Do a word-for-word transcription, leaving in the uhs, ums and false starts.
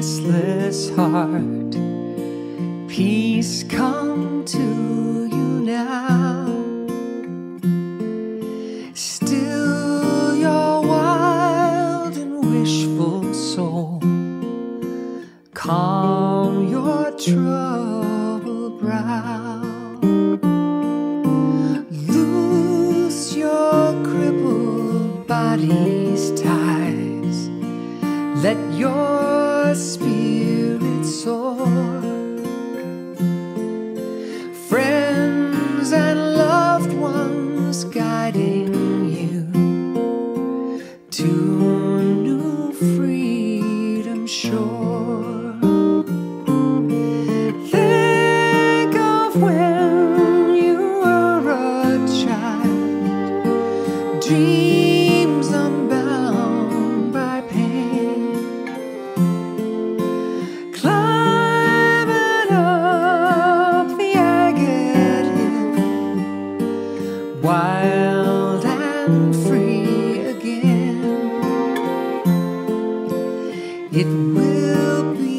restless heart, peace come to you now. Still your wild and wishful soul, calm your troubled brow. Loose your crippled body's ties, let your spirit soar. Friends and loved ones guiding you to new freedom shore. Think of when you were a child, dreams unbound by pain, climbing up the Agate Hill, wild and free again. It will be